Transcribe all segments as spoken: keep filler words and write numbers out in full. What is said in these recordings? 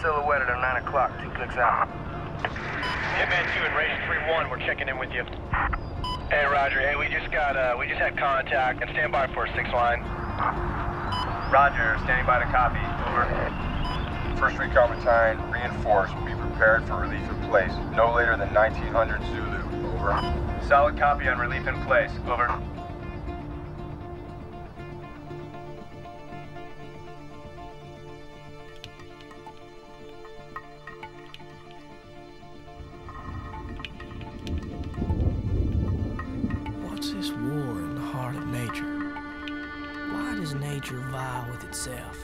silhouette at nine o'clock, two clicks out. Hitman two and Race three one, we're checking in with you. Hey, Roger. Hey, we just got, uh, we just had contact, and stand by for a six line. Roger, standing by to copy. Over. First Recon Battalion, reinforced. Be prepared for relief in place. No later than nineteen hundred Zulu. Over. Solid copy on relief in place. Over. What's this war in the heart of nature? Why does nature vie with itself?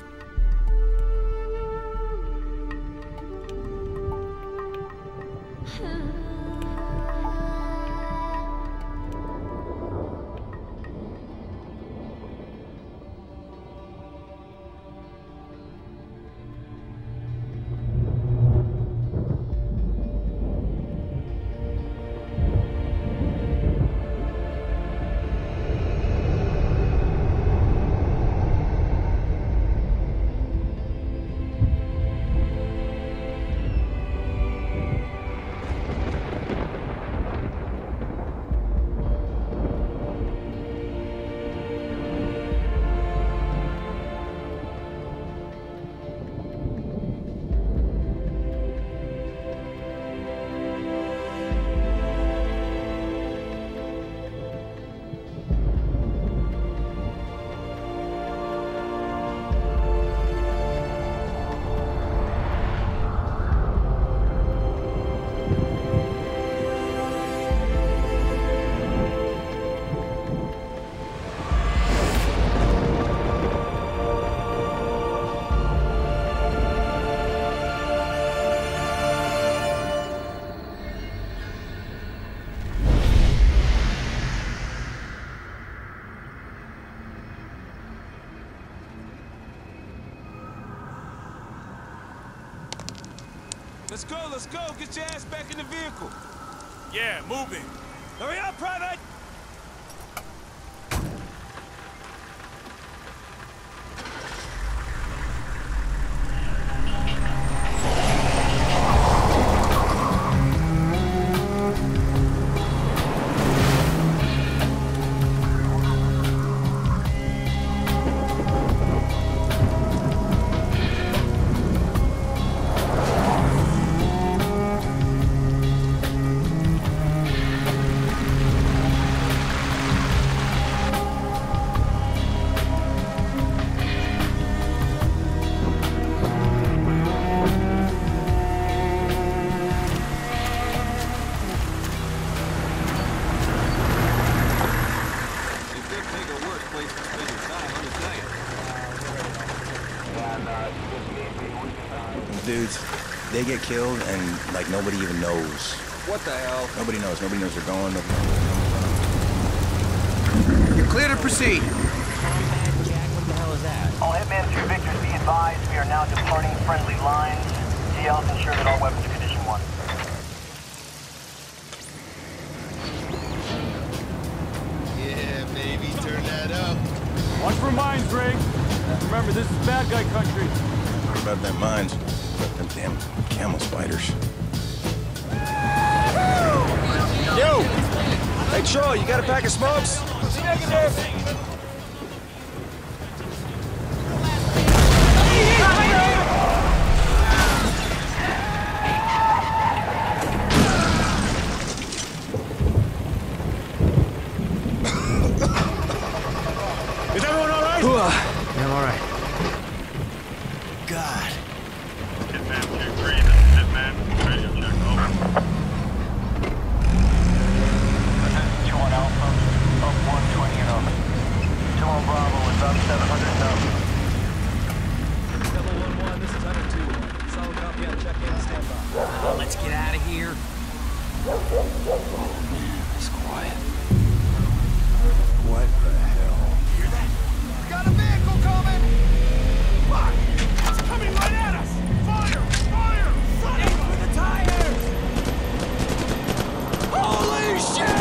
Let's go, let's go. Get your ass back in the vehicle. Yeah, moving. Hurry up, Private! Dudes, they get killed and like nobody even knows. What the hell? Nobody knows. Nobody knows they're going. Nobody knows. You're clear to proceed. What the hell is that? All Hitman two Victors, be advised, we are now departing friendly lines. T Ls ensure that all weapons are condition one. Yeah, maybe turn that up. Watch for mines, Greg. Remember, this is bad guy country. What about them mines? About them damn camel spiders. Yo! Hey, Troy, you got a pack of smokes? Negative. Is everyone all right? Yeah, I'm all right. God. Hitman two three, this is Hitman. Radio check, over. two one Alpha, up one twenty and over. two one Bravo is up seven hundred and up. Double one one, this is Hunter two one. Solid copy on check-in, stand by. Let's get out of here. Man, it's quiet. What the hell? Hear that? We got a vehicle coming! Fuck! It's coming right at us! Fire! Fire! Fire! For the tires! Holy shit!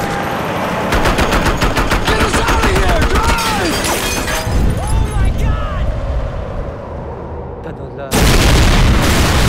Get us out of here! Drive! Oh my God!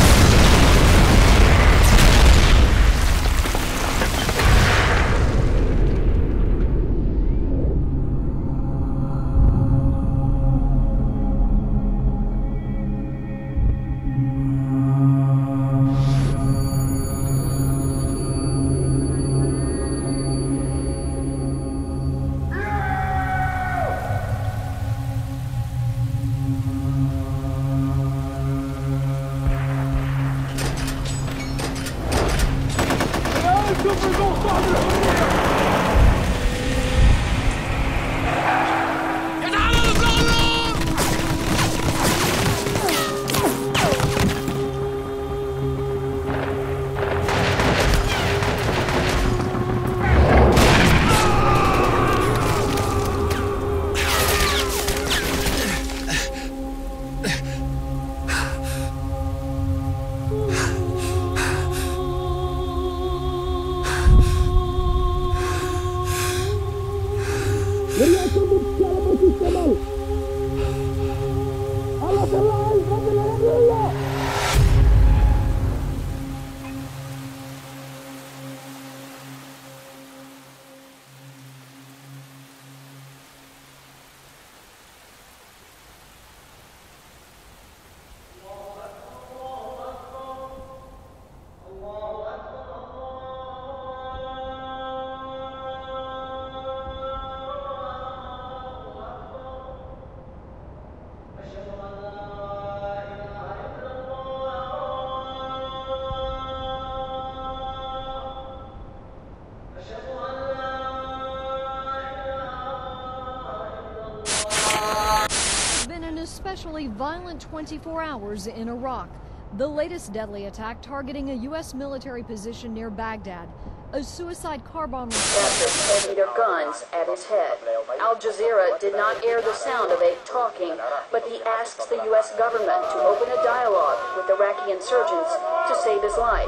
especially violent twenty-four hours in Iraq. The latest deadly attack targeting a U S military position near Baghdad. A suicide car bomb After pointing their guns at his head. Al Jazeera did not air the sound of a talking, but he asks the U S government to open a dialogue with Iraqi insurgents to save his life.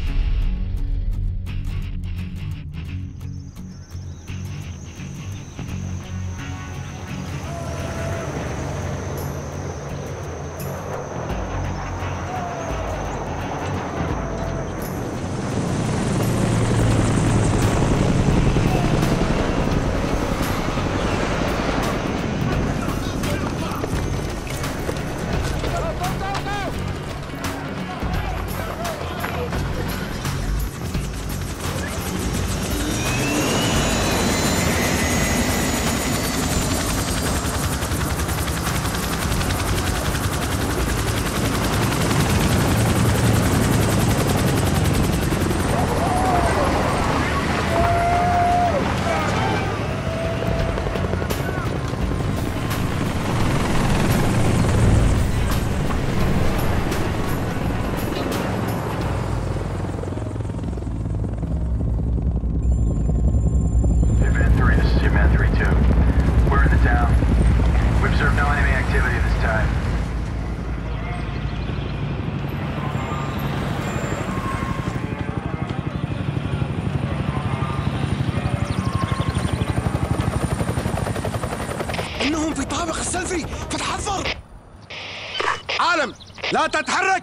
عالم لا تتحرك.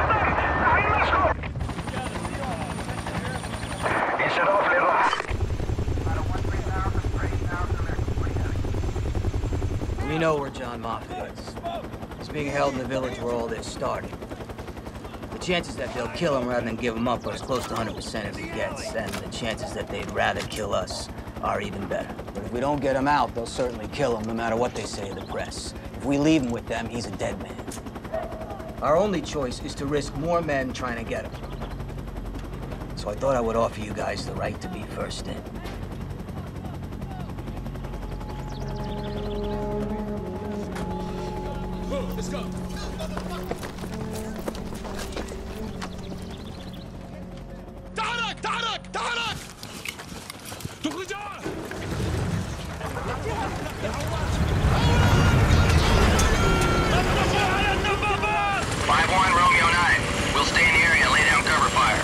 We know where John Moffat is. He's being held in the village where all this started. The chances that they'll kill him rather than give him up are as close to one hundred percent as it gets, and the chances that they'd rather kill us are even better. But if we don't get him out, they'll certainly kill him, no matter what they say to the press. If we leave him with them, he's a dead man. Our only choice is to risk more men trying to get him. So I thought I would offer you guys the right to be first in. Let's go. تعالك تعالك تعالك تخرجان. five one Romeo nine. We'll stay in the area and lay down cover fire.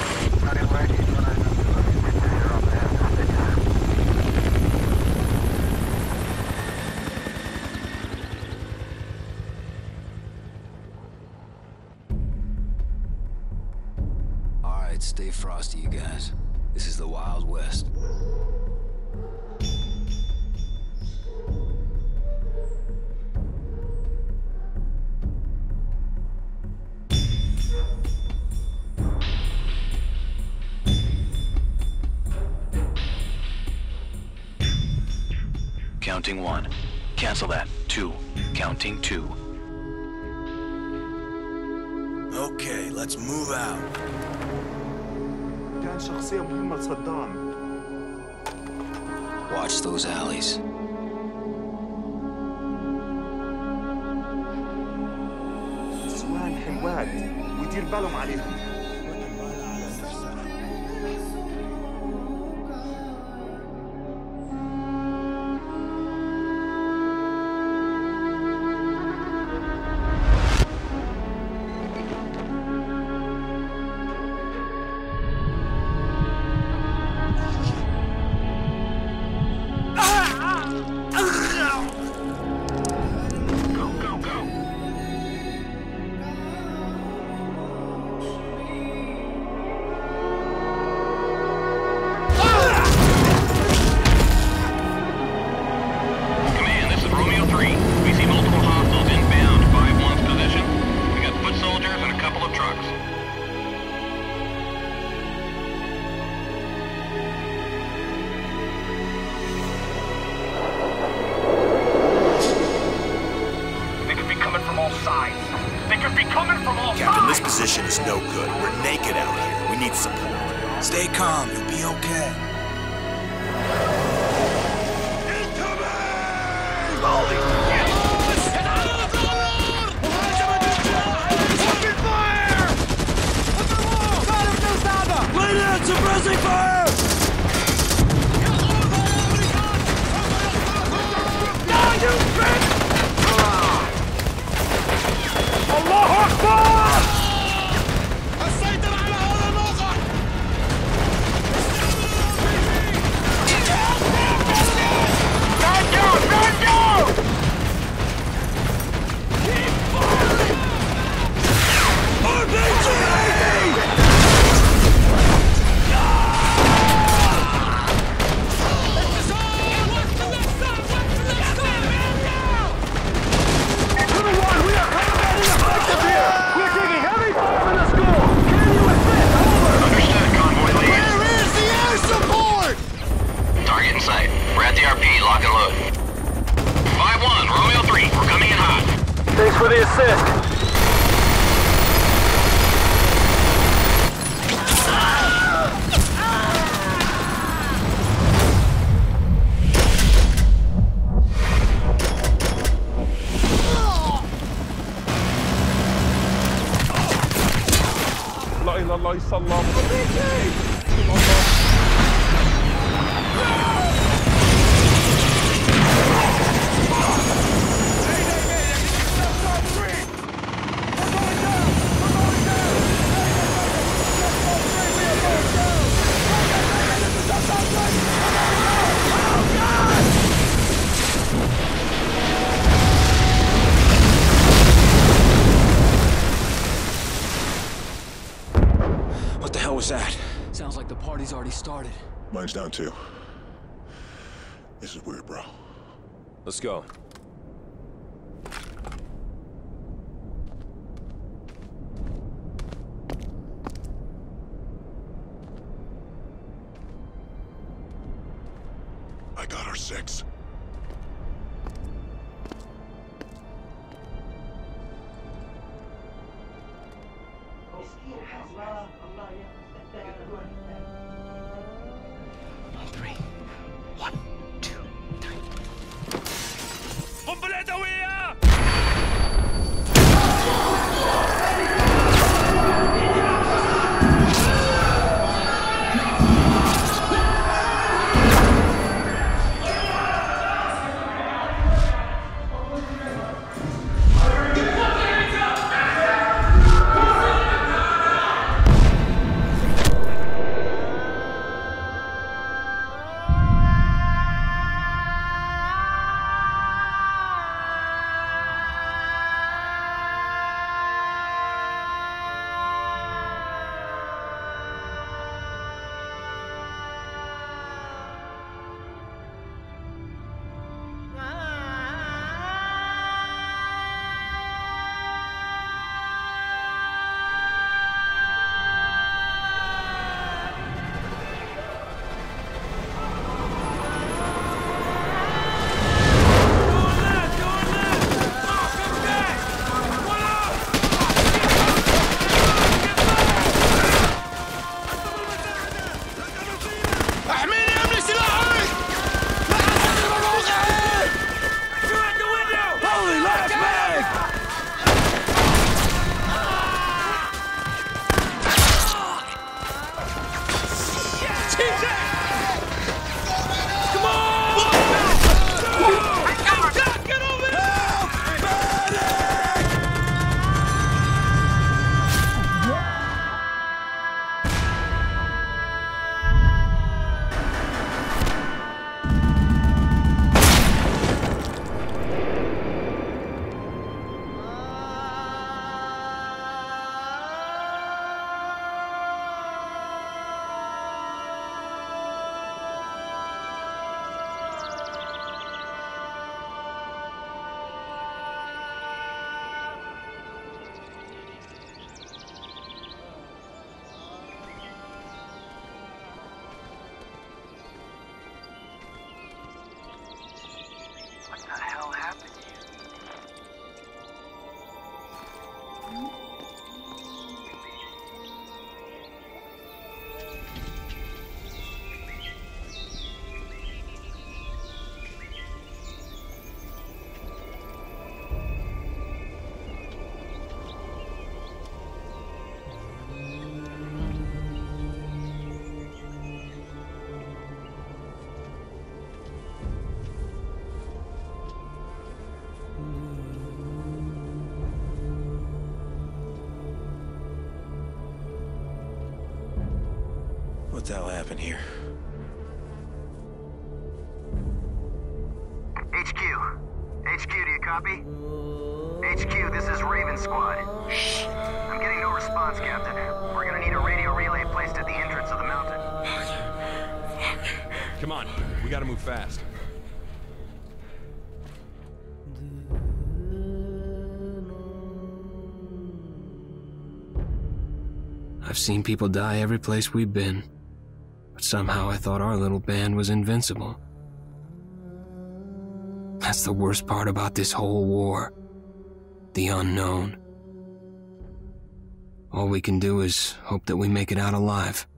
Alright, stay frosty, you guys. This is the Wild West. Counting one. Cancel that. Two. Counting two. Okay, let's move out. كان شخصية مهمة لصدام. Watch those alleys. نسوان حلوات ويدير بالهم عليهم. Captain, this position is no good. We're naked out here. We need support. Stay calm. You'll be okay. Incoming! Holy shit! Closing fire! Now you bitch! الله أكبر! السيطرة على هذا الموقع! Stand down! Stand down! Keep firing! R P G! Lock and load. five one, Romeo three, we're coming in hot. Thanks for the assist. لا إله إلا الله يسلم. What the hell was that? Sounds like the party's already started. Mine's down too. This is weird, bro. Let's go. I got our six. the hell happened here? H Q. H Q, do you copy? H Q, this is Raven Squad. I'm getting no response, Captain. We're gonna need a radio relay placed at the entrance of the mountain. Come on, we gotta move fast. I've seen people die every place we've been, but somehow I thought our little band was invincible. That's the worst part about this whole war. The unknown. All we can do is hope that we make it out alive.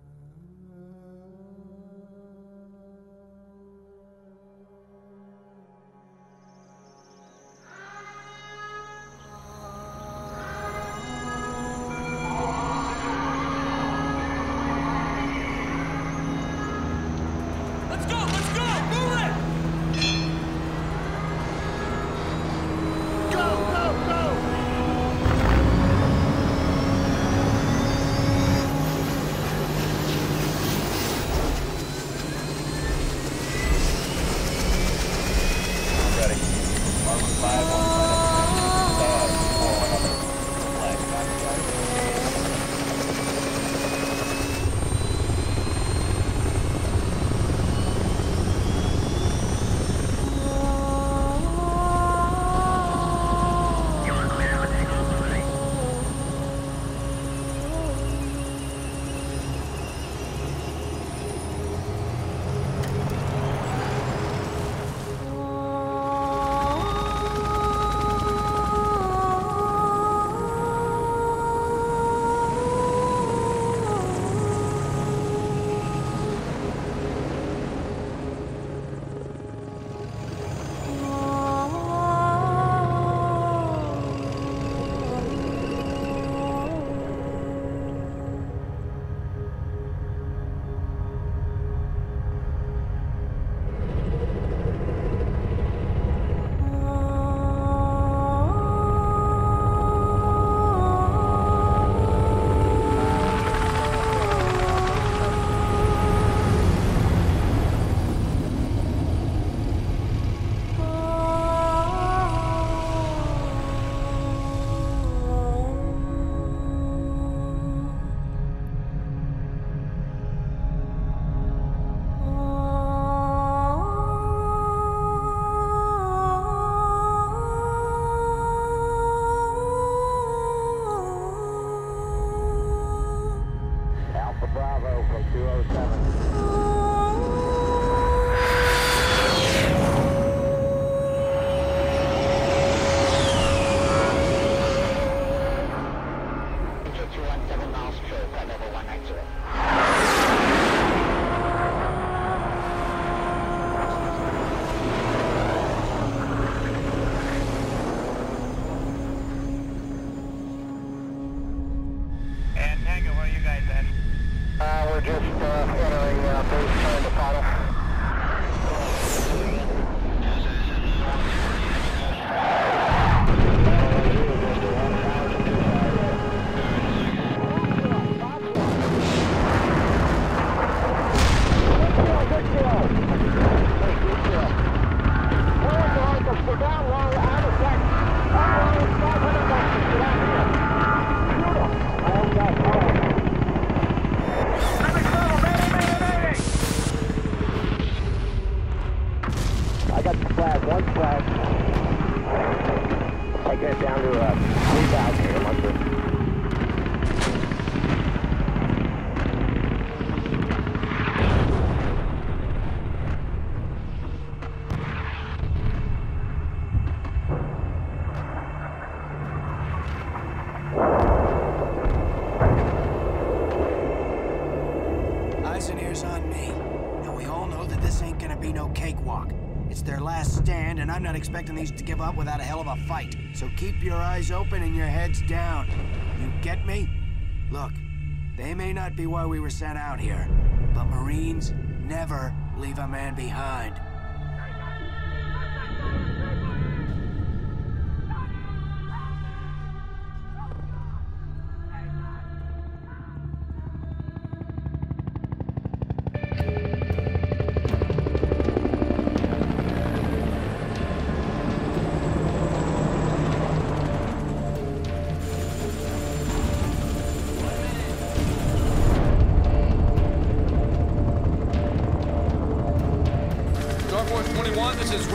Expecting these to give up without a hell of a fight. So keep your eyes open and your heads down. You get me? Look, they may not be why we were sent out here, but Marines never leave a man behind.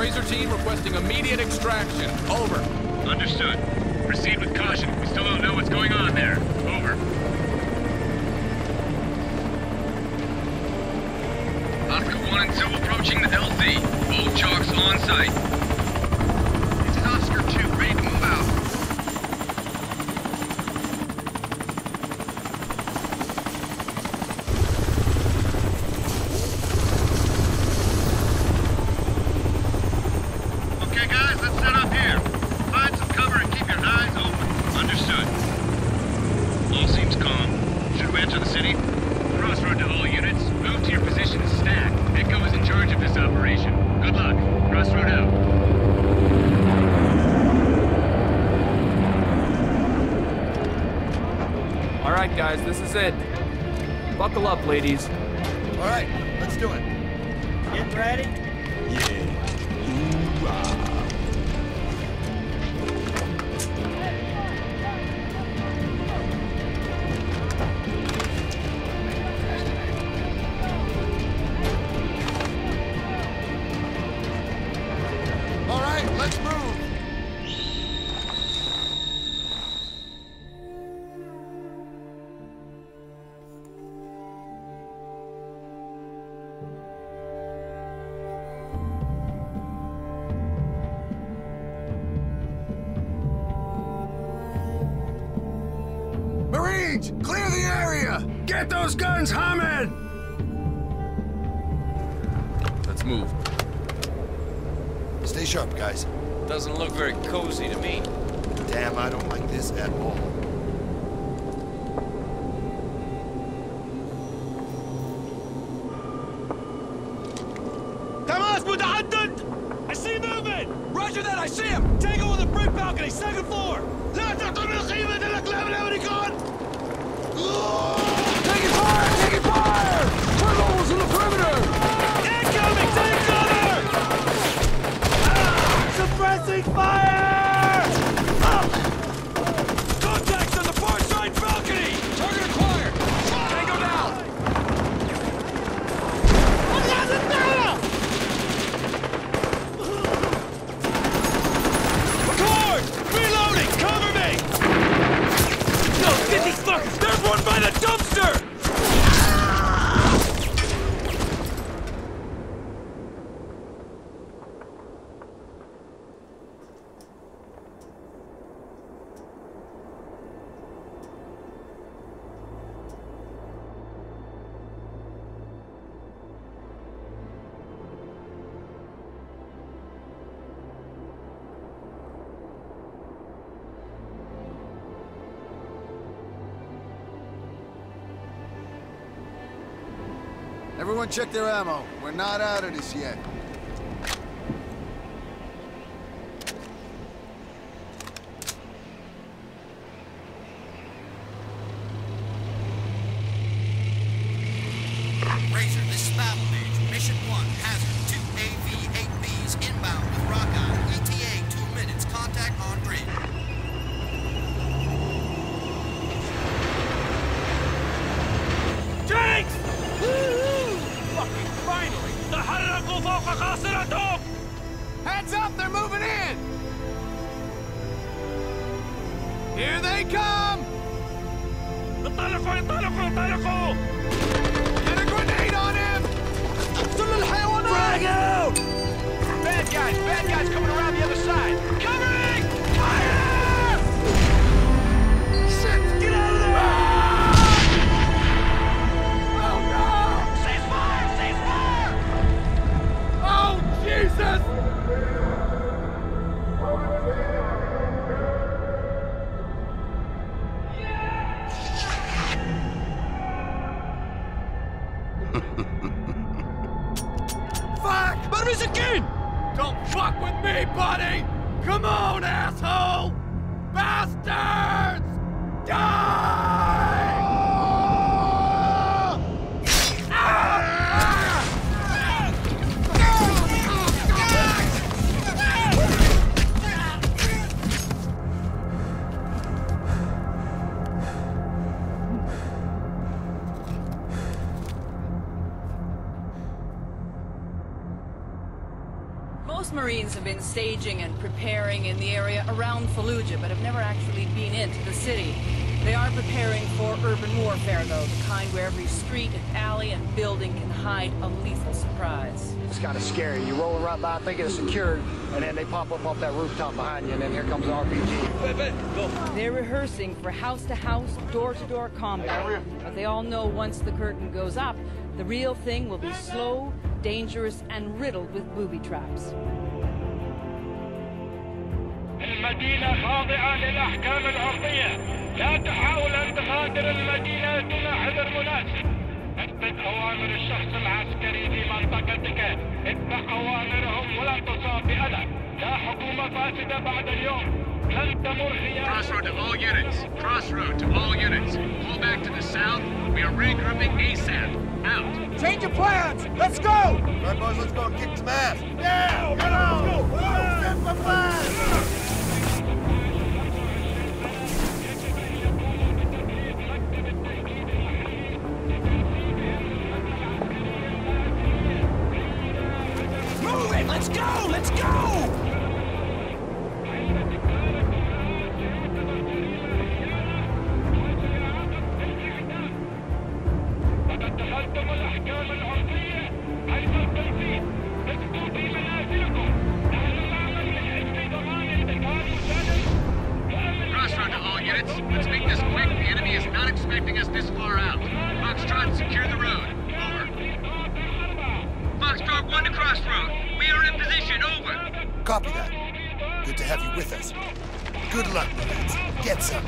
Razor team requesting immediate extraction. Over. Understood. Proceed with caution. We still don't know what's going on there. Over. Oscar one and two approaching the L Z. Both chalks on site. This is Oscar two, ready to move out. Okay guys, let's set up here. Find some cover and keep your eyes open. Understood. All seems calm. Should we enter the city? Crossroad to all units. Move to your positions stacked. Echo is in charge of this operation. Good luck. Crossroad out. All right, guys, this is it. Buckle up, ladies. All right, let's do it. Get ready? Yeah. Hoorah. All right, let's move. Marines, clear the area! Get those guns humming! Let's move. Stay sharp, guys. Doesn't look very cozy to me. Damn, I don't like this at all. Tamas, mutahaddad! I see movement! Roger that, I see him! Tango on the brick balcony, second floor! لا تعطون القيمة للأقلام الأمريكان! Taking fire! Taking fire! Tunnels in the perimeter! Incoming! Take cover! Ah! Suppressing fire! Ah! Contacts on the far side balcony! Target acquired! Tango down! Record! Reloading! Cover me! No, get these fuckers! There's one by the dumpster! Everyone check their ammo. We're not out of this yet. Razor, this is Battle Mage. Mission one, hazard, two A V eight Bs inbound with Rockeye. E T A, two minutes. Contact on grid. Tanks! Fucking finally! تحركوا فوق قاصرتهم! Heads up, they're moving in! Here they come! انطلقوا انطلقوا انطلقوا! Get a grenade on him! اقتلوا الحيوانات! Frag out! Bad guys, bad guys coming around the other side. Covering! Fire! Shit! Get out of there! Oh no! Cease fire! Cease fire! Oh Jesus! Fuck! Barbies again! Don't fuck with me, buddy! Come on, asshole! Bastards! Die! Most Marines Marines have been staging and preparing in the area around Fallujah, but have never actually been into the city. They are preparing for urban warfare, though, the kind where every street and alley and building can hide a lethal surprise. It's kind of scary. You roll right by thinking it's secured, and then they pop up off that rooftop behind you, and then here comes an R P G. They're rehearsing for house-to-house, door-to-door combat, but they all know once the curtain goes up, the real thing will be slow, dangerous, and riddled with booby traps. المدينة خاضعة للأحكام العرفية. لا تحاول أن تغادر المدينة دون حذر مناسب. اثبت أوامر الشخص العسكري في منطقتك. اتبع أوامرهم ولا تصاب بأذى. لا حكومة فاسدة بعد اليوم. لن تمر خيانة. Crossroad to all units. Crossroad to all units. Pull back to the south. We are regrouping ASAP. Out. Change of plans! Let's go! All right, boys, let's go and kick some ass. Yeah! Get on! Let's go! Set for fire! Let's go! Let's go! Crossroad to all units. Let's make this quick. The enemy is not expecting us this far out. Foxtrot, secure the road. Over. Foxtrot one to Crossroad. We are in position, over. Copy that. Good to have you with us. Good luck, Marines. Get some.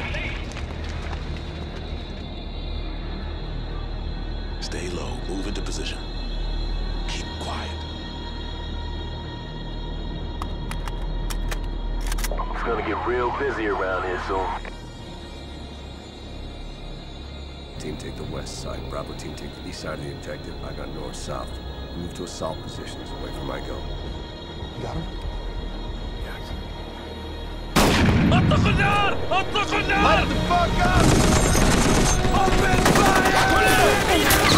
Stay low. Move into position. Keep quiet. It's gonna get real busy around here soon. Team take the west side. Bravo team take the east side of the objective. I got north-south. Move to assault positions away from my go. Got him? اطلقوا النار! اطلقوا النار! Let the fuck up! Open fire!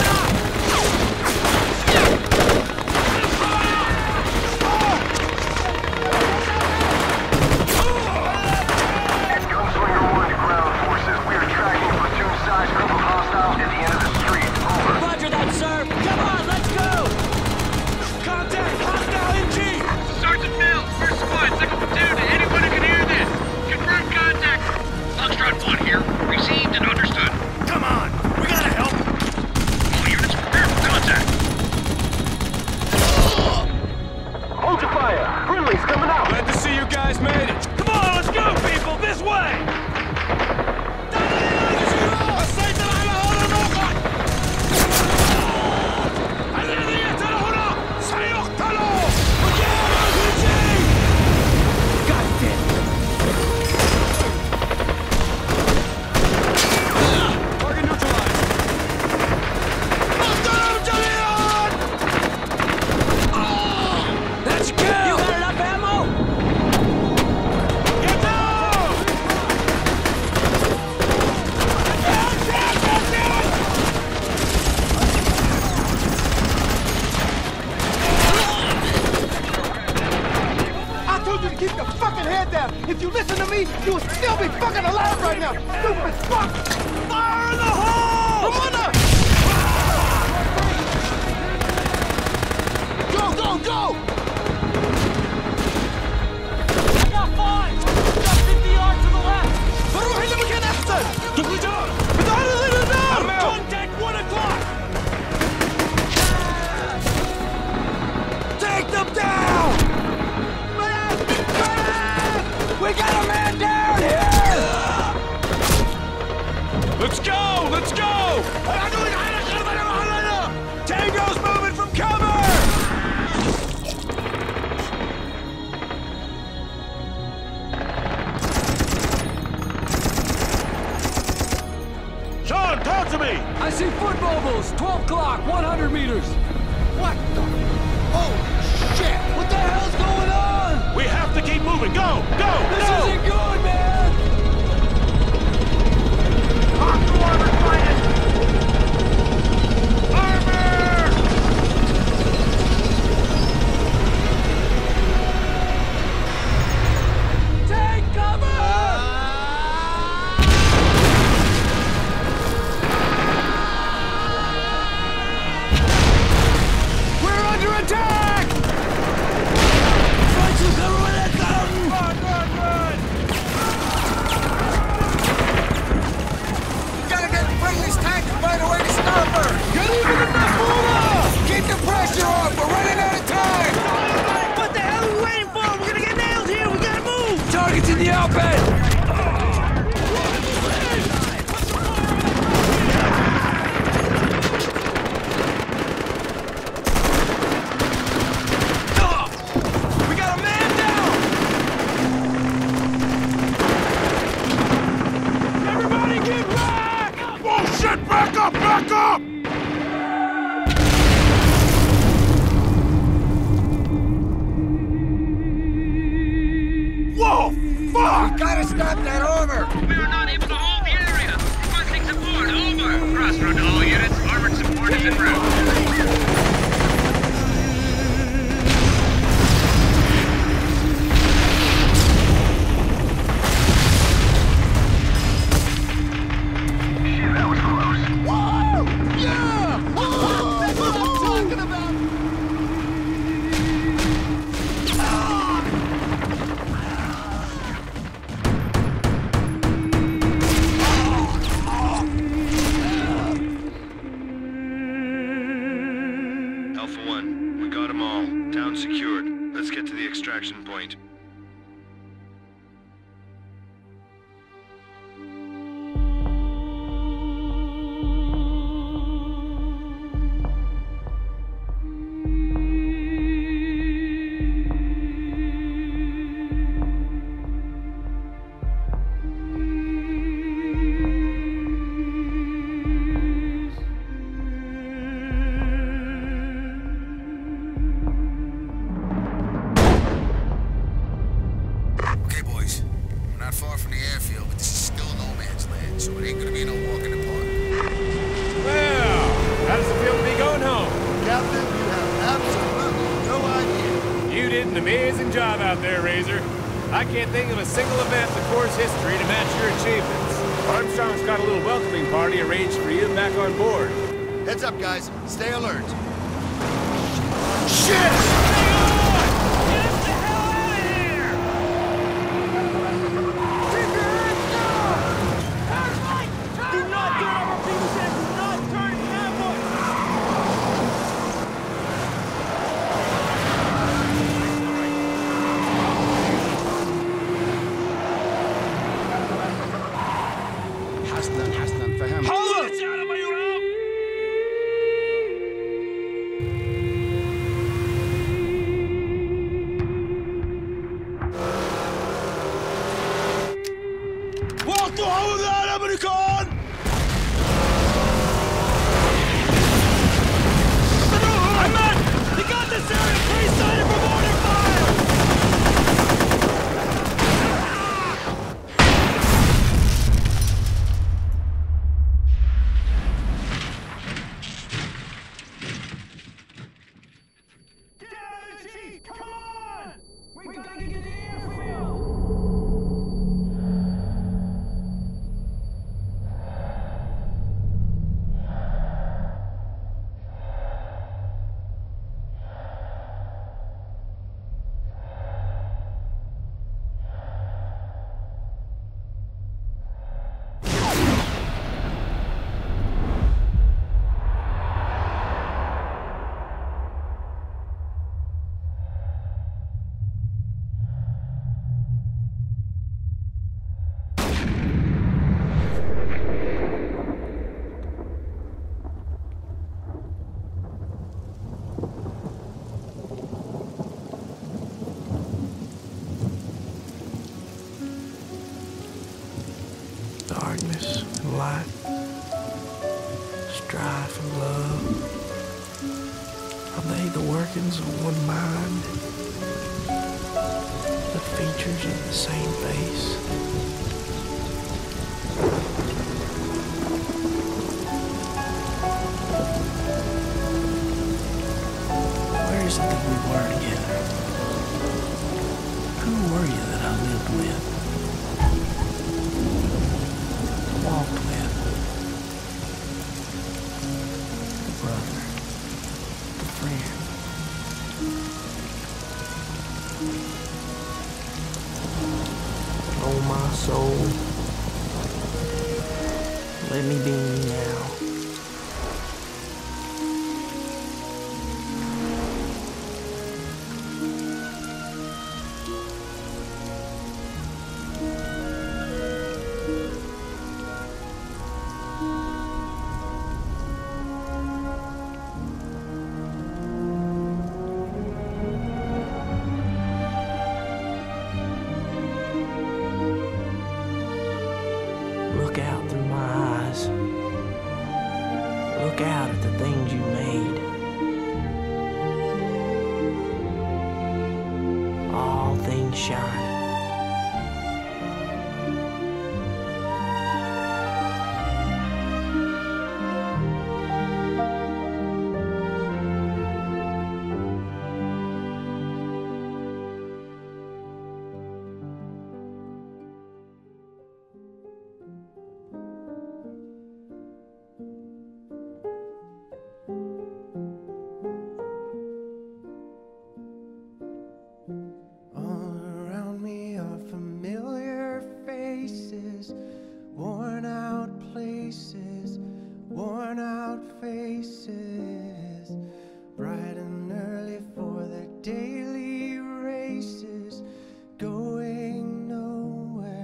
Gunslinger one to ground forces. We are tracking a platoon-sized group of hostiles at the end of the street. Over. Roger that, sir! Come on, let's go! Contact! Hostile M G! Sergeant Bill, first squad, second platoon, to anyone who can hear this. Confirm contact. Foxtrot one here. Received and understood. Come on! We gotta help! All units prepare for contact. Hold your fire! Friendly's coming out! Glad to see you guys made it. Come on, let's go, people! This way! Keep your fucking head down! If you listen to me, you will still be fucking alive right now! Stupid fuck! Fire in the hole! Come on now! Go, go, go! I got five! I got fifty yards to the left! بروح لمكان أحسن! تخرجون! بدأنا إلى النار! Contact one o'clock! Take them down! We got a man down here! Let's go! Let's go! Tango's moving from cover! Sean, talk to me! I see foot mobiles. twelve o'clock, one hundred meters. What the? Oh, shit! What the hell's going on? We have to keep moving. Go! Go! This go! isn't good, man! Hostile armor sighted! Armor! Target's in the open! Stay alert. Shit! Darkness and light, strife and love. Are they the workings of one mind? The features of the same face? Where is it that we were together? Who were you that I lived with? Walked with? The brother, the friend. Oh, my soul, let me be you now. look out at the things you made. All things shine.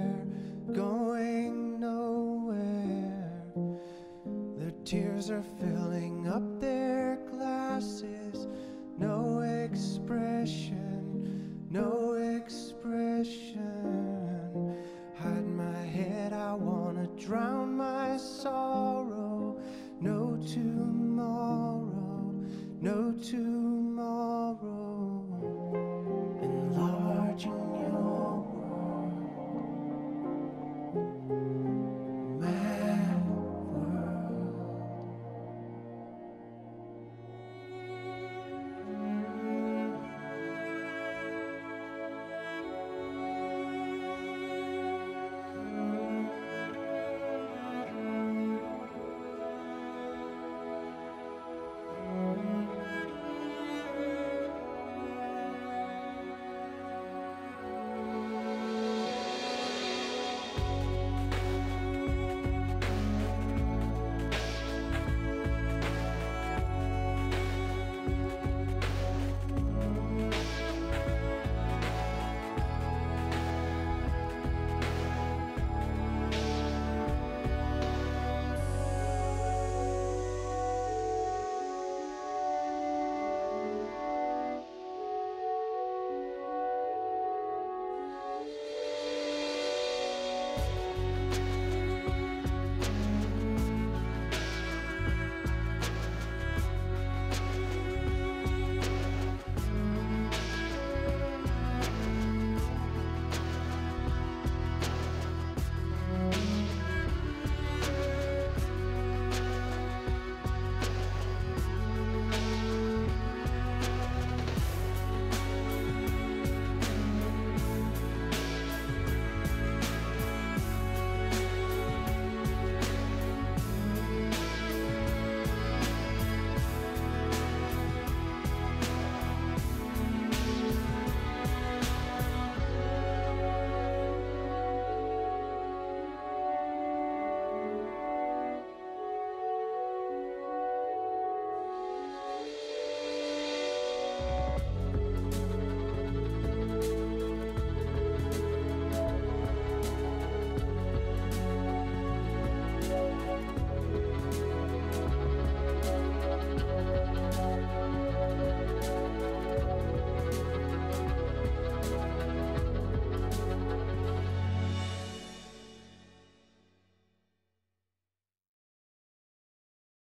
Tears are filled.